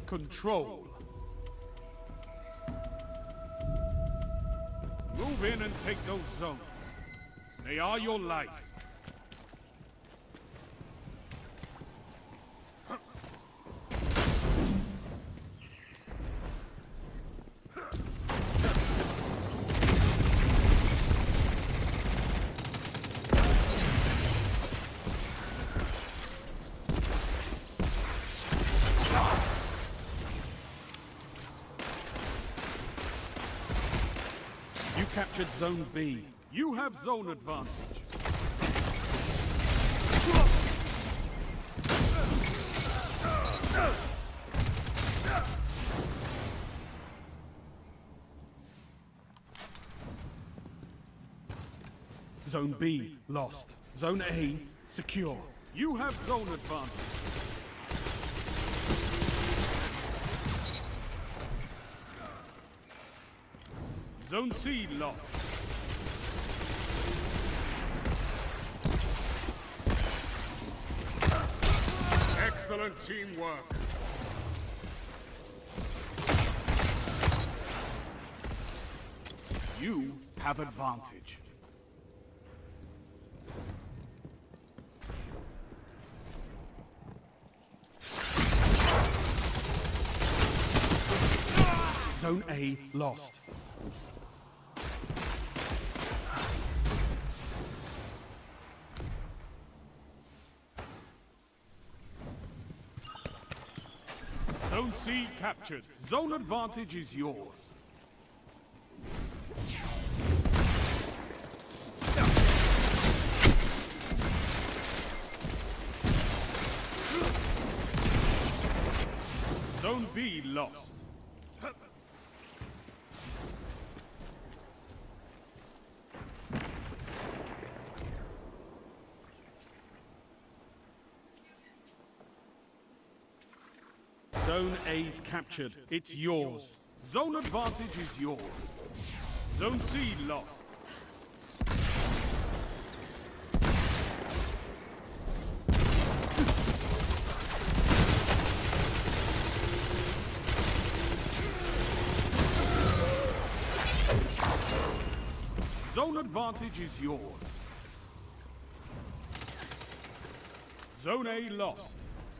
control. Move in and take those zones. They are your life. You captured Zone B. You have zone advantage. Zone B lost. Zone A secure. You have zone advantage. Zone C lost. Excellent teamwork. You have advantage. Zone A lost. Zone C captured. Zone advantage is yours. Zone B lost. Zone A's captured. It's yours. Zone advantage is yours. Zone C lost. Zone advantage is yours. Zone A lost.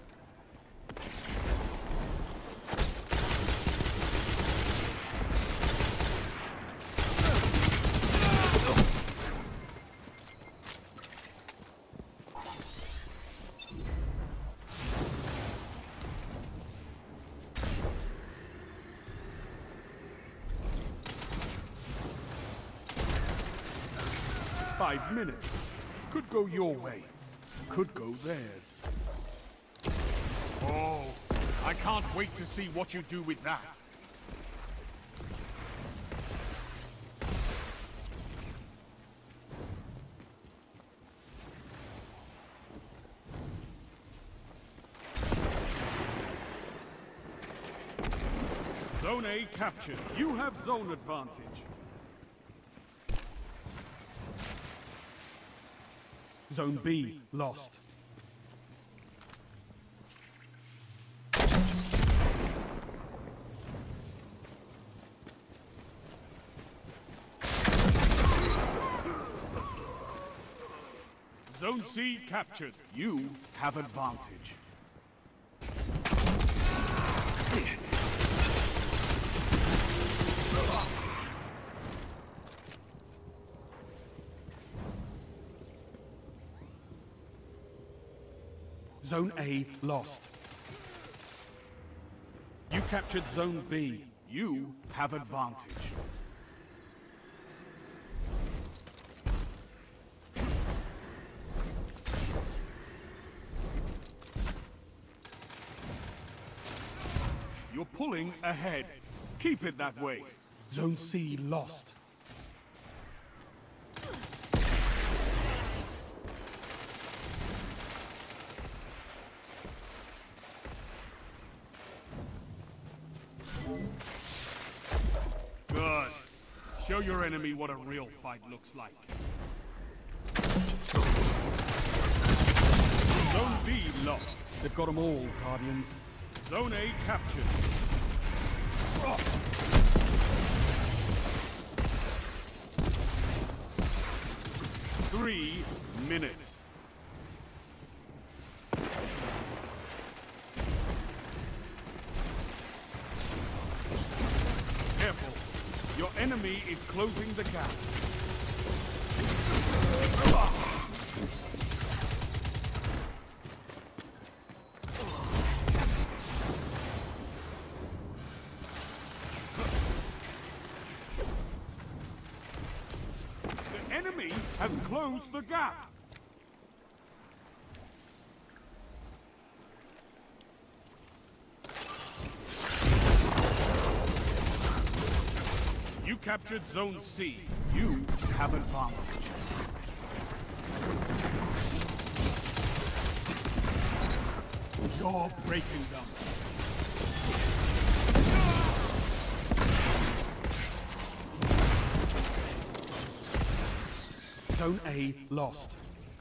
Five minutes. Could go your way. Could go theirs. Oh, I can't wait to see what you do with that. Zone A captured. You have zone advantage. Zone B lost. Zone C captured. You have advantage. Zone A lost. You captured Zone B. You have advantage. You're pulling ahead. Keep it that way. Zone C lost. Good. Show your enemy what a real fight looks like. Zone B lost. They've got them all, Guardians. Zone A captured. 3 minutes. Careful. Your enemy is closing the gap. The enemy has closed the gap. You captured Zone C. You have advantage. You're breaking them. Zone A lost.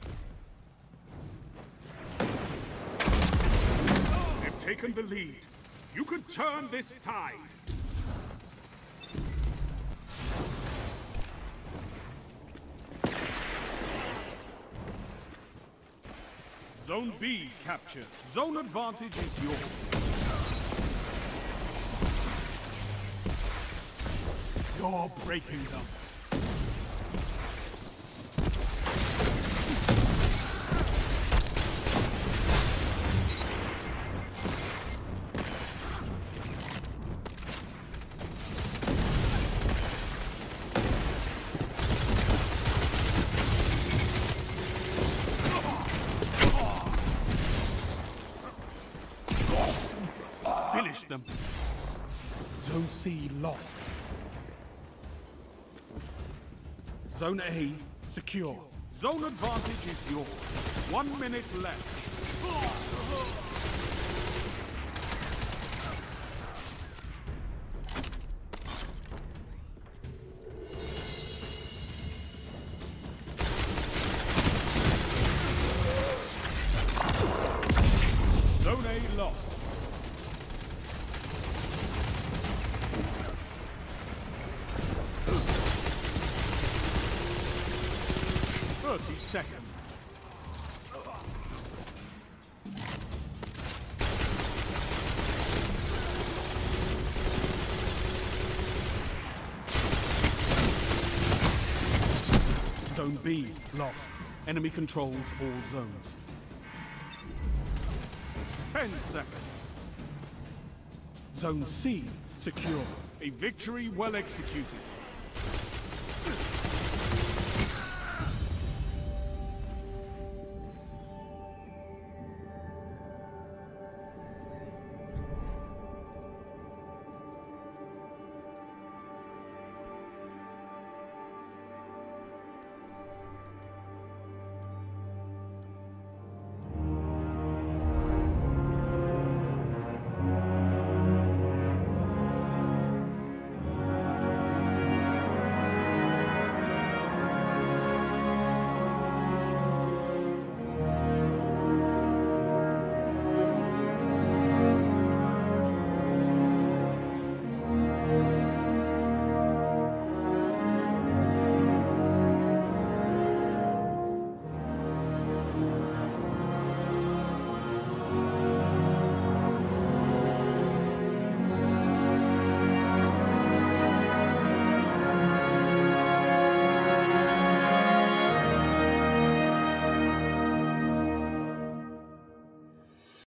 They've taken the lead. You could turn this tide. Zone B captured. Zone advantage is yours. You're breaking them. Finish them. Zone C lost. Zone A secure. Zone advantage is yours. 1 minute left. Zone A lost. Seconds. Zone B lost. Enemy controls all zones. 10 seconds. Zone C secure. A victory well executed.